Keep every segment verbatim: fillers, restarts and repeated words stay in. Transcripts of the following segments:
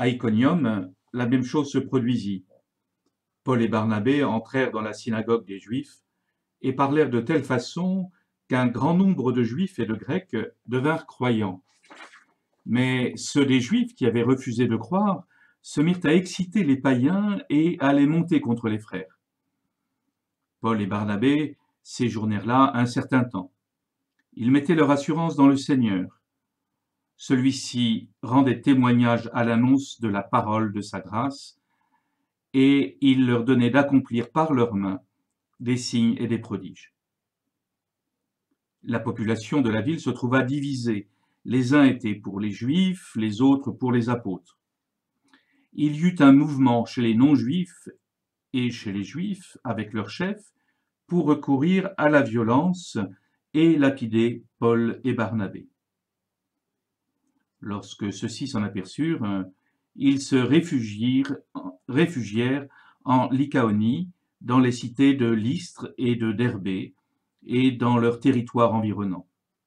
À Iconium, la même chose se produisit. Paul et Barnabé entrèrent dans la synagogue des Juifs et parlèrent de telle façon qu'un grand nombre de Juifs et de Grecs devinrent croyants. Mais ceux des Juifs qui avaient refusé de croire se mirent à exciter les païens et à les monter contre les frères. Paul et Barnabé séjournèrent là un certain temps. Ils mettaient leur assurance dans le Seigneur. Celui-ci rendait témoignage à l'annonce de la parole de sa grâce, et il leur donnait d'accomplir par leurs mains des signes et des prodiges. La population de la ville se trouva divisée. Les uns étaient pour les Juifs, les autres pour les apôtres. Il y eut un mouvement chez les non-Juifs et chez les Juifs, avec leurs chefs, pour recourir à la violence et lapider Paul et Barnabé. Lorsque ceux-ci s'en aperçurent, ils se réfugièrent, réfugièrent en Lycaonie, dans les cités de Lystre et de Derbé, et dans leurs territoires environnants.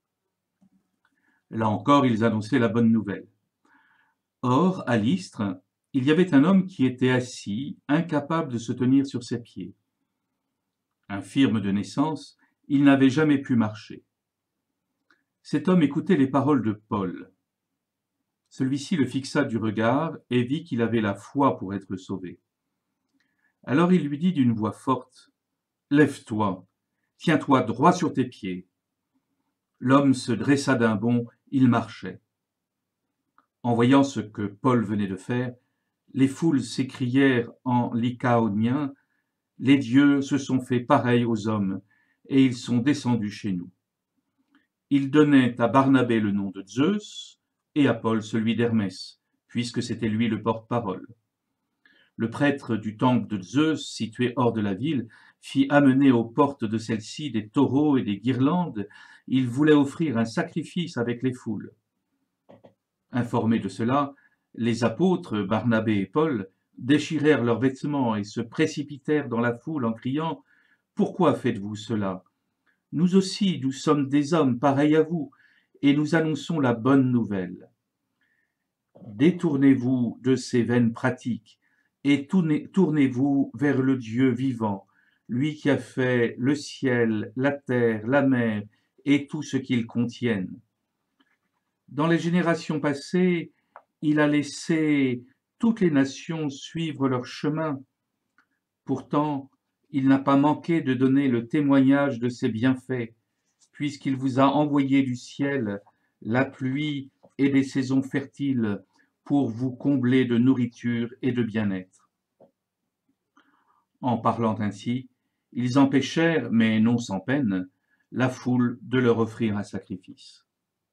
Là encore, ils annonçaient la bonne nouvelle. Or, à Lystre, il y avait un homme qui était assis, incapable de se tenir sur ses pieds. Infirme de naissance, il n'avait jamais pu marcher. Cet homme écoutait les paroles de Paul. Celui-ci le fixa du regard et vit qu'il avait la foi pour être sauvé. Alors il lui dit d'une voix forte, « Lève-toi, tiens-toi droit sur tes pieds. » L'homme se dressa d'un bond, il marchait. En voyant ce que Paul venait de faire, les foules s'écrièrent en lycaonien, « Les dieux se sont fait pareil aux hommes, et ils sont descendus chez nous. » Ils donnaient à Barnabé le nom de Zeus et à Paul celui d'Hermès, puisque c'était lui le porte-parole. Le prêtre du temple de Zeus, situé hors de la ville, fit amener aux portes de celle-ci des taureaux et des guirlandes. Il voulait offrir un sacrifice avec les foules. Informés de cela, les apôtres, Barnabé et Paul, déchirèrent leurs vêtements et se précipitèrent dans la foule en criant « Pourquoi faites-vous cela ? Nous aussi, nous sommes des hommes pareils à vous, et nous annonçons la bonne nouvelle. Détournez-vous de ces vaines pratiques, et tournez-vous vers le Dieu vivant, lui qui a fait le ciel, la terre, la mer et tout ce qu'ils contiennent. Dans les générations passées, il a laissé toutes les nations suivre leur chemin. Pourtant, il n'a pas manqué de donner le témoignage de ses bienfaits, puisqu'il vous a envoyé du ciel la pluie et des saisons fertiles pour vous combler de nourriture et de bien-être. En parlant ainsi, ils empêchèrent, mais non sans peine, la foule de leur offrir un sacrifice.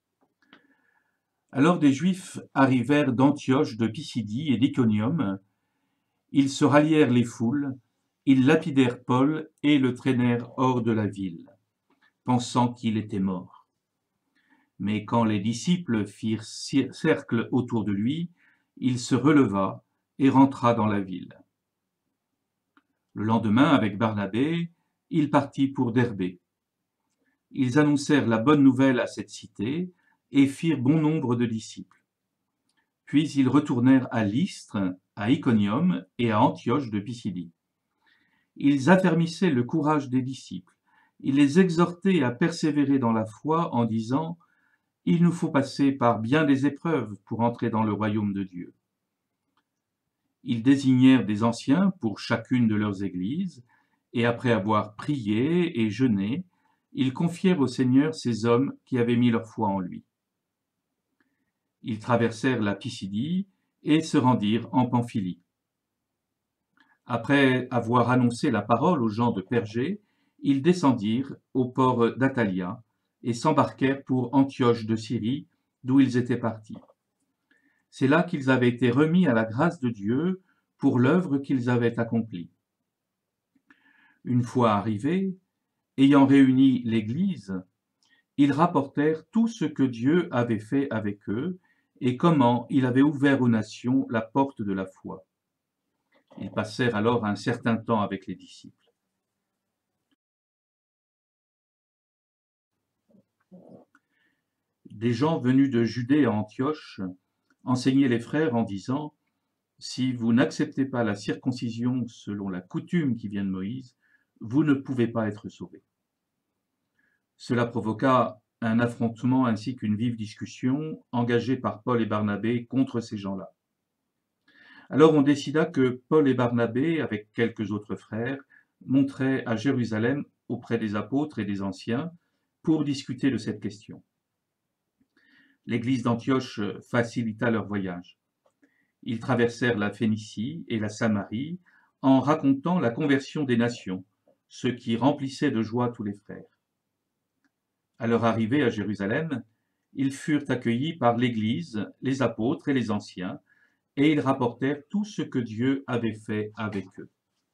Alors des Juifs arrivèrent d'Antioche, de Pisidie et d'Iconium. Ils se rallièrent les foules, ils lapidèrent Paul et le traînèrent hors de la ville, pensant qu'il était mort. Mais quand les disciples firent cercle autour de lui, il se releva et rentra dans la ville. Le lendemain, avec Barnabé, il partit pour Derbé. Ils annoncèrent la bonne nouvelle à cette cité et firent bon nombre de disciples. Puis ils retournèrent à Lystre, à Iconium et à Antioche de Pisidie. Ils affermissaient le courage des disciples. Ils les exhortaient à persévérer dans la foi en disant « Il nous faut passer par bien des épreuves pour entrer dans le royaume de Dieu. » Ils désignèrent des anciens pour chacune de leurs églises, et après avoir prié et jeûné, ils confièrent au Seigneur ces hommes qui avaient mis leur foi en lui. Ils traversèrent la Pisidie et se rendirent en Pamphylie. Après avoir annoncé la parole aux gens de Pergé, ils descendirent au port d'Attalia et s'embarquèrent pour Antioche de Syrie, d'où ils étaient partis. C'est là qu'ils avaient été remis à la grâce de Dieu pour l'œuvre qu'ils avaient accomplie. Une fois arrivés, ayant réuni l'Église, ils rapportèrent tout ce que Dieu avait fait avec eux et comment il avait ouvert aux nations la porte de la foi. Ils passèrent alors un certain temps avec les disciples. Des gens venus de Judée à Antioche enseignaient les frères en disant si vous n'acceptez pas la circoncision selon la coutume qui vient de Moïse, vous ne pouvez pas être sauvés. Cela provoqua un affrontement ainsi qu'une vive discussion engagée par Paul et Barnabé contre ces gens-là. Alors on décida que Paul et Barnabé, avec quelques autres frères, monteraient à Jérusalem auprès des apôtres et des anciens pour discuter de cette question. L'église d'Antioche facilita leur voyage. Ils traversèrent la Phénicie et la Samarie en racontant la conversion des nations, ce qui remplissait de joie tous les frères. À leur arrivée à Jérusalem, ils furent accueillis par l'Église, les apôtres et les anciens, et ils rapportèrent tout ce que Dieu avait fait avec eux.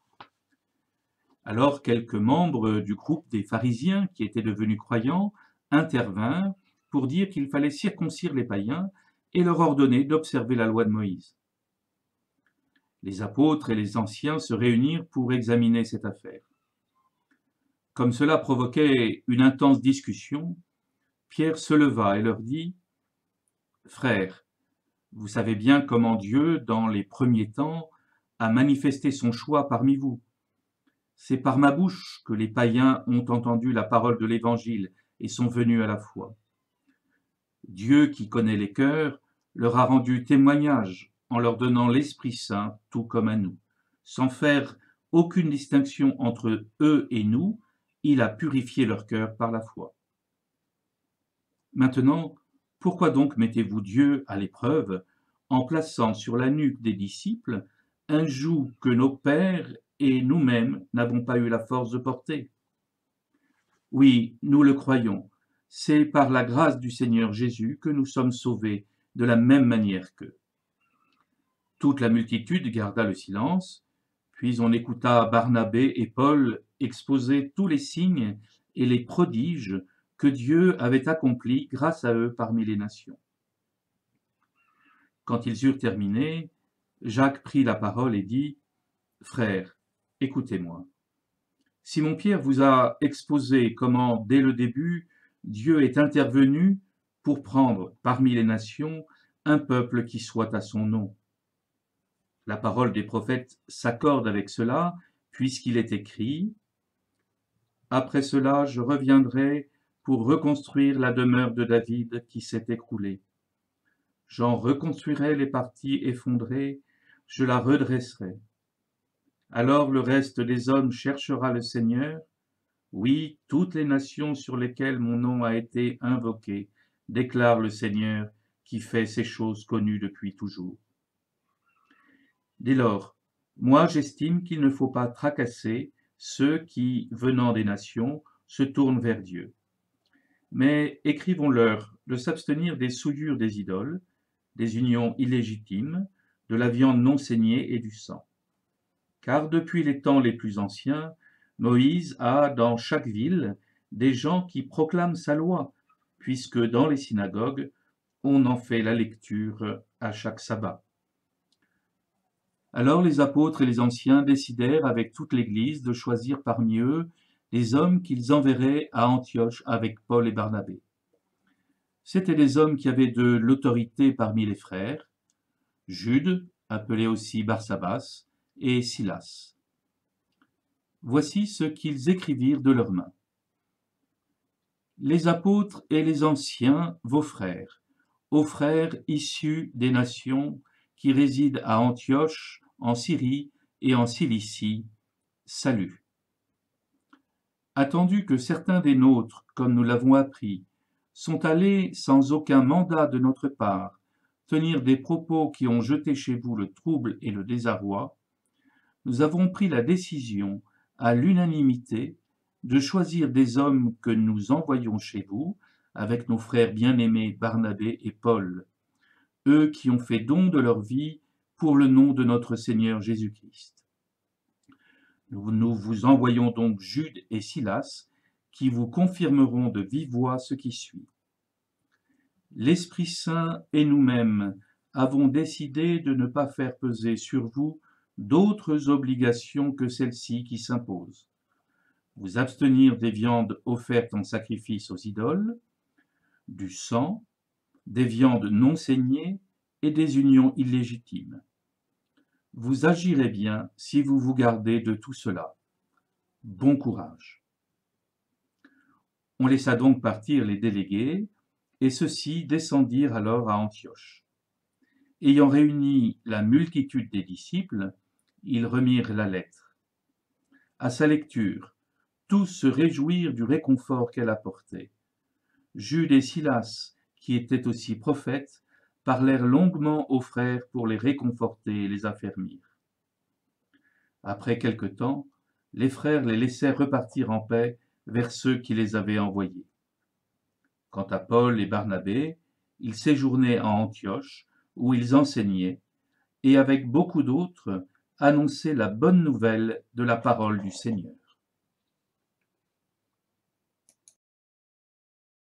Alors quelques membres du groupe des pharisiens qui étaient devenus croyants intervinrent pour dire qu'il fallait circoncire les païens et leur ordonner d'observer la loi de Moïse. Les apôtres et les anciens se réunirent pour examiner cette affaire. Comme cela provoquait une intense discussion, Pierre se leva et leur dit « Frères, vous savez bien comment Dieu, dans les premiers temps, a manifesté son choix parmi vous. C'est par ma bouche que les païens ont entendu la parole de l'Évangile et sont venus à la foi. Dieu, qui connaît les cœurs, leur a rendu témoignage en leur donnant l'Esprit Saint, tout comme à nous. Sans faire aucune distinction entre eux et nous, il a purifié leur cœur par la foi. Maintenant, pourquoi donc mettez-vous Dieu à l'épreuve en plaçant sur la nuque des disciples un joug que nos pères et nous-mêmes n'avons pas eu la force de porter? Oui, nous le croyons, c'est par la grâce du Seigneur Jésus que nous sommes sauvés de la même manière qu'eux. Toute la multitude garda le silence, puis on écouta Barnabé et Paul exposer tous les signes et les prodiges que Dieu avait accomplis grâce à eux parmi les nations. Quand ils eurent terminé, Jacques prit la parole et dit « Frères, écoutez-moi. Simon-Pierre vous a exposé comment, dès le début, Dieu est intervenu pour prendre parmi les nations un peuple qui soit à son nom. La parole des prophètes s'accorde avec cela, puisqu'il est écrit « Après cela, je reviendrai pour reconstruire la demeure de David qui s'est écroulée. J'en reconstruirai les parties effondrées, je la redresserai. Alors le reste des hommes cherchera le Seigneur. Oui, toutes les nations sur lesquelles mon nom a été invoqué, déclare le Seigneur qui fait ces choses connues depuis toujours. Dès lors, moi j'estime qu'il ne faut pas tracasser ceux qui, venant des nations, se tournent vers Dieu. Mais écrivons-leur de s'abstenir des souillures des idoles, des unions illégitimes, de la viande non saignée et du sang. Car depuis les temps les plus anciens, Moïse a dans chaque ville des gens qui proclament sa loi, puisque dans les synagogues, on en fait la lecture à chaque sabbat. » Alors les apôtres et les anciens décidèrent avec toute l'Église de choisir parmi eux des hommes qu'ils enverraient à Antioche avec Paul et Barnabé. C'étaient des hommes qui avaient de l'autorité parmi les frères, Jude, appelé aussi Barsabas, et Silas. Voici ce qu'ils écrivirent de leurs mains. Les apôtres et les anciens, vos frères, aux frères issus des nations qui résident à Antioche, en Syrie et en Cilicie, salut. Attendu que certains des nôtres, comme nous l'avons appris, sont allés sans aucun mandat de notre part tenir des propos qui ont jeté chez vous le trouble et le désarroi, nous avons pris la décision, à l'unanimité, de choisir des hommes que nous envoyons chez vous, avec nos frères bien-aimés Barnabé et Paul, eux qui ont fait don de leur vie pour le nom de notre Seigneur Jésus-Christ. Nous, nous vous envoyons donc Jude et Silas, qui vous confirmeront de vive voix ce qui suit. L'Esprit Saint et nous-mêmes avons décidé de ne pas faire peser sur vous d'autres obligations que celles-ci qui s'imposent. Vous abstenir des viandes offertes en sacrifice aux idoles, du sang, des viandes non saignées et des unions illégitimes. vous agirez bien si vous vous gardez de tout cela. Bon courage. On laissa donc partir les délégués, et ceux-ci descendirent alors à Antioche. Ayant réuni la multitude des disciples, ils remirent la lettre. À sa lecture, tous se réjouirent du réconfort qu'elle apportait. Jude et Silas, qui étaient aussi prophètes, parlèrent longuement aux frères pour les réconforter et les affermir. Après quelque temps, les frères les laissèrent repartir en paix vers ceux qui les avaient envoyés. Quant à Paul et Barnabé, ils séjournaient en Antioche, où ils enseignaient, et avec beaucoup d'autres, annonçaient la bonne nouvelle de la parole du Seigneur.